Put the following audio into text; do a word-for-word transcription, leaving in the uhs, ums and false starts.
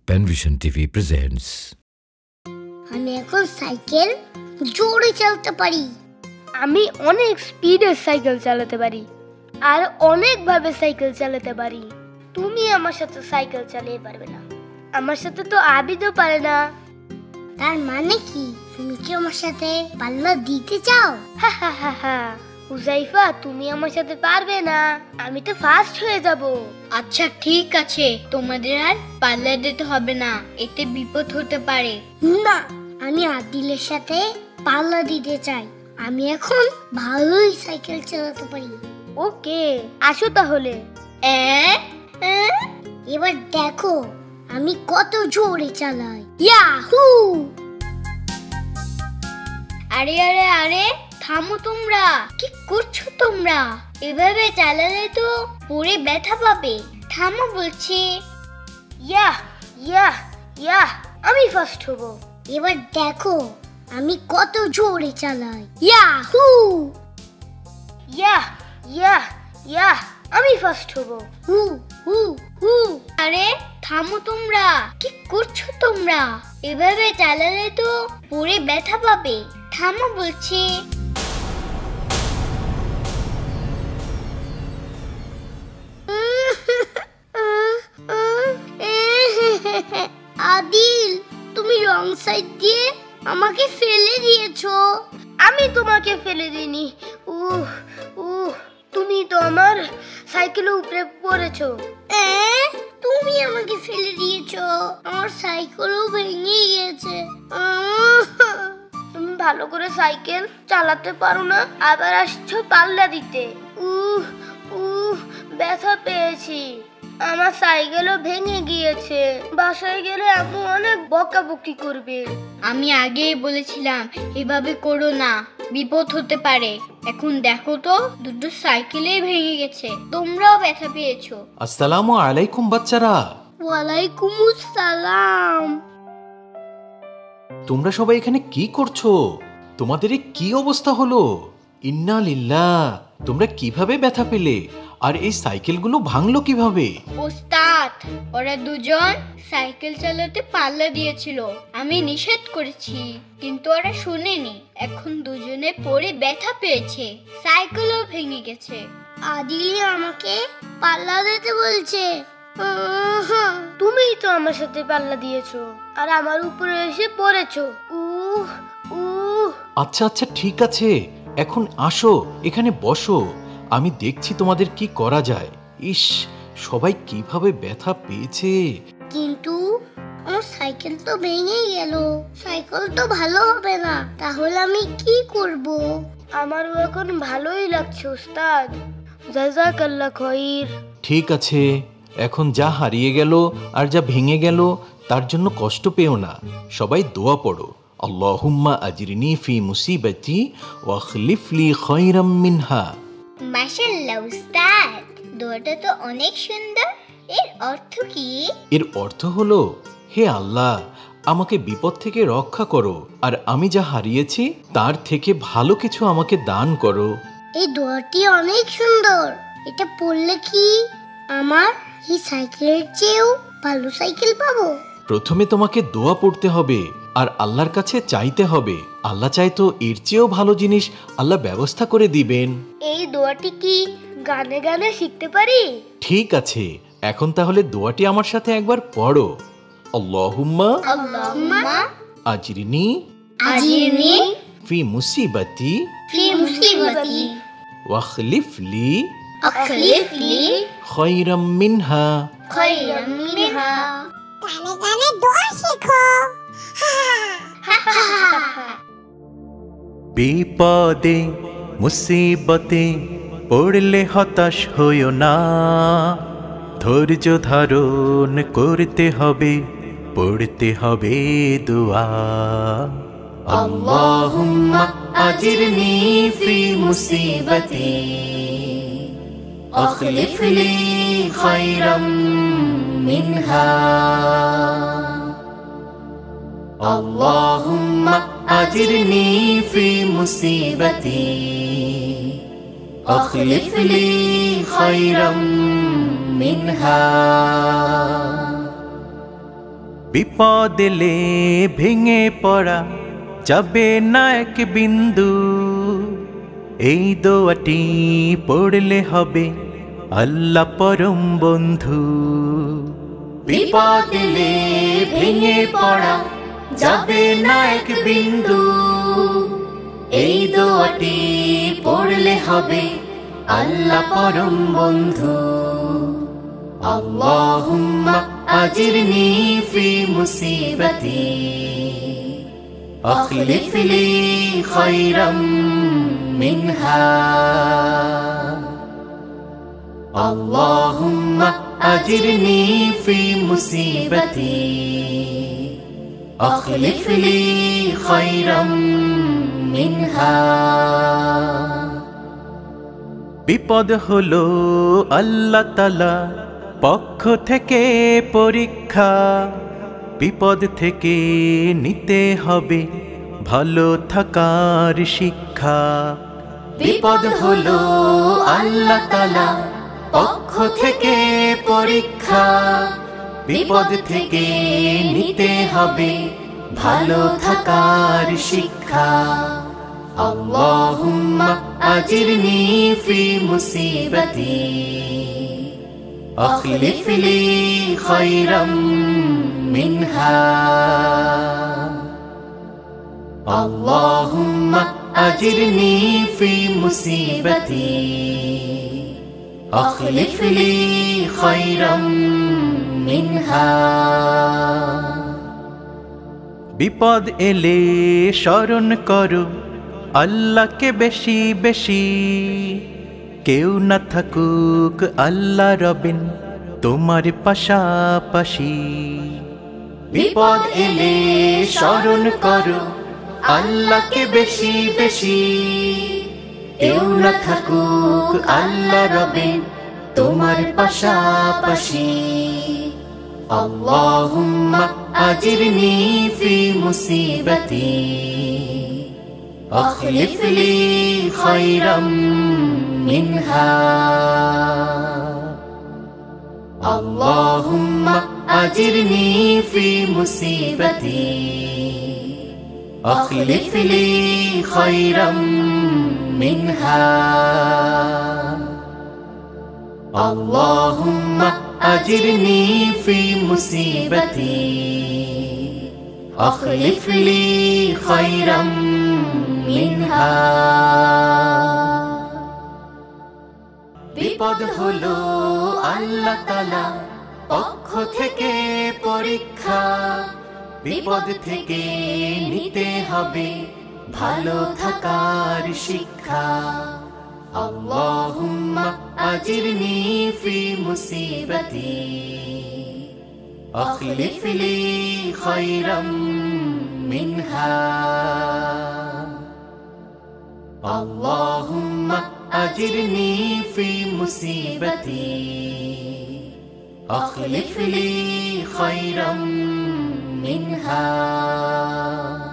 Panvision T V presents. আমি এখন cycle জোরে চালাতে পারি। আমি অনেক স্পিডে সাইকেল চালাতে পারি আর অনেক ভাবে সাইকেল চালাতে পারি। তুমি আমার সাথে সাইকেল চালিয়ে পারবে না। আমার সাথে তো আবিদও পারে না। তার মানে কি তুমি কি আমার সাথে পাল্লা দিতে চাও? হা হা হা হা হুজাইফা, তুমি আমার সাথে পারবে না। আমি তো ফার্স্ট হয়ে যাব। আচ্ছা ঠিক আছে, তোমাদের আর পাল্লা দিতে হবে না, এতে বিপদ হতে পারে। না, আমি আদিলের সাথে পাল্লা দিতে চাই। আমি এখন ভালোই সাইকেল চালাতে পারি। ওকে, আসো তাহলে। এবার দেখো আমি কত জোরে চালাই। ইয়াহু! আরে আরে আরে থামো তোমরা, কি করছো তোমরা? এভাবে চালালে তো পরে ব্যথা পাবে। থামো বলছি। ইয়া ইয়া ইয়া আমি ফার্স্ট হব। এবার দেখো আমি কত জোরে চালাই। ইয়াহু! ইয়া ইয়া ইয়া আমি ফার্স্ট হব। হু হু হু! আরে থামো তোমরা, কি করছো তোমরা? এভাবে চালালে তো পরে ব্যথা পাবে। থামো বলছি। আদিল, তুমি রং সাইড দিয়ে আমাকে ফেলে দিয়েছো। আমি তোমাকে ফেলে দিইনি। উহ উহ তুমি তো আমার সাইকেলের উপরে পড়েছো। এ তুমি আমাকে ফেলে দিয়েছো, আমার সাইকেলও ভেঙে গেছে। তুমি ভালো করে সাইকেল চালাতে পারো না, আবার আসছো পাল্লা দিতে। উহ উহ ব্যথা পেয়েছি, আমার সাইকেলও ভেঙে গিয়েছে। বাসায় গেলে আম্মু অনেক বকাবকি করবে। আমি আগেই বলেছিলাম এভাবে করো না, বিপদ হতে পারে। এখন দেখো তো দুটো সাইকেলেই ভেঙে গেছে, তোমরাও ব্যথা পেয়েছো। আসসালামু আলাইকুম বাচ্চারা। ওয়ালাইকুম আসসালাম। তোমরা সবাই এখানে কি করছো? তোমাদের কি অবস্থা হলো? ইন্না লিল্লাহ, তোমরা কিভাবে ব্যথা পেলে আর এই সাইকেলগুলো ভাঙলো কিভাবে? ওস্তাদ, ওরা দুজন সাইকেল চালাতে পাল্লা দিয়েছিল, আমি নিষেধ করেছি কিন্তু ওরা শুনেনি। এখন দুজনে পড়ে ব্যথা পেয়েছে, সাইকেলও ভেঙে গেছে। আদিল আমাকে পাল্লা দিতে বলছে। তুমিই তো আমার সাথে পাল্লা দিয়েছো আর আমার উপরে এসে পড়েছো। উহ উহ আচ্ছা আচ্ছা ঠিক আছে, এখন আসো এখানে বসো, আমি দেখছি তোমাদের কি করা যায়। ইস, সবাই কিভাবে ব্যথা পেয়েছে। কিন্তু আমার সাইকেল তো ভেঙে গেল, সাইকেল তো ভালো হবে না, তাহলে আমি কি করব? আমারও এখন ভালোই লাগছে ওস্তাদ, জাযাকাল্লাহ খাইর। ঠিক আছে, এখন যা হারিয়ে গেল আর যা ভেঙে গেল তার জন্য কষ্ট পেও না। সবাই দোয়া পড়ো, আল্লাহুম্মা আজরিনি ফি মুসিবাতি ওয়া খলিফ লি খায়রাম মিনহা। মাশাআল্লাহ উস্তাদ, দোয়াটা তো অনেক সুন্দর। এর অর্থ কি? এর অর্থ হলো, হে আল্লাহ, আমাকে বিপদ থেকে রক্ষা করো আর আমি যা হারিয়েছি তার থেকে ভালো কিছু আমাকে দান করো। এই দোয়াটি অনেক সুন্দর। এটা পড়লে কি আমার এই সাইকেলের চেয়েও ভালো সাইকেল পাবো? প্রথমে তোমাকে দোয়া পড়তে হবে আর আল্লাহর কাছে চাইতে হবে। আল্লাহ চাই তো এর চেয়েও ভালো জিনিস আল্লাহ ব্যবস্থা করে দিবেন। এই দোয়াটি কি গানে গানে শিখতে পারি? ঠিক আছে, এখন তাহলে দোয়াটি আমার সাথে একবার পড়ো। আল্লাহুম্মা আল্লাহুম্মা আজরিনি আজরিনি ফি মুসিবাতি ফি মুসিবাতি ওয়া খলিফ লি আখলিফ লি খায়রাম মিনহা। খায়রাম মিনহা। গানে গানে দোয়া শেখো। বিপদে মুসিবতে পড়লে হতাশ হইও না, ধৈর্য ধারণ করতে হবে, পড়তে হবে দোয়া। আল্লাহুম্মা আজরিনি ফি মুসিবাতি আখলিফ লি খায়রাম মিনহা। আল্লাহুম্মা আজরিনি ফি মুসিবাতি আখলিফ লি খায়রাম মিনহা। বিপদ এলে ভেঙে পড়া যাবে না এক বিন্দু, এই দোয়াটি পড়লে হবে আল্লাহ পরম বন্ধু। বিপদ এলে ভেঙে পড়া যাবে না এক বিন্দু, এই দোয়াটি পড়লে হবে আল্লাহ পরম বন্ধু। আল্লাহুম্মা আজিরনি ফি মুসিবতি আখলিফ লি খায়রাম মিনহা। আল্লাহুম্মা আজিরনি ফি মুসিবতি আখলিফ লি খায়রাম মিনহা। বিপদ হলো আল্লাহ তাআলা পক্ষ থেকে পরীক্ষা, বিপদ থেকে নিতে হবে ভালো থাকার শিক্ষা। বিপদ হলো আল্লাহ তাআলা পক্ষ থেকে পরীক্ষা, বিপদ থেকে নিতে হবে ভালো থাকার শিক্ষা। আল্লাহুম্মা আজিরনি ফি মুসিবতি আখলিফ লি খায়রাম মিনহা। আল্লাহুম্মা আজিরনি ফি মুসিবতি আখলিফ লি খায়রাম মিনহা। বিপদ এলে স্মরণ করো আল্লাহকে বেশি বেশি, কেউ না থাকুক আল্লাহ রবেন তোমার পাশাপাশি। বিপদ এলে স্মরণ করো আল্লাহকে বেশি বেশি, কেউ না থাকুক আল্লাহ রবেন তোমার পাশাপাশি। আল্লাহুম্মা আজিরনি ফি মুসিবতি আখলিফ লি খায়রাম মিনহা। আল্লাহুম্মা আজিরনি ফি মুসিবতি আখলিফ লি খায়রাম মিনহা। আল্লাহুম্মা আজিরনি ফি মুসিবতি আখলিফ লি খায়রাম মিনহা। বিপদ হলো আল্লাহ তাআলা পক্ষ থেকে পরীক্ষা, বিপদ থেকে নিতে হবে ভালো থাকার শিক্ষা। আল্লাহুম্মা আজিরনি ফি মুসিবতি আখলিফ লি খায়রাম মিনহা। আল্লাহুম্মা আজিরনি ফি মুসিবতি আখলিফ লি খায়রাম মিনহা।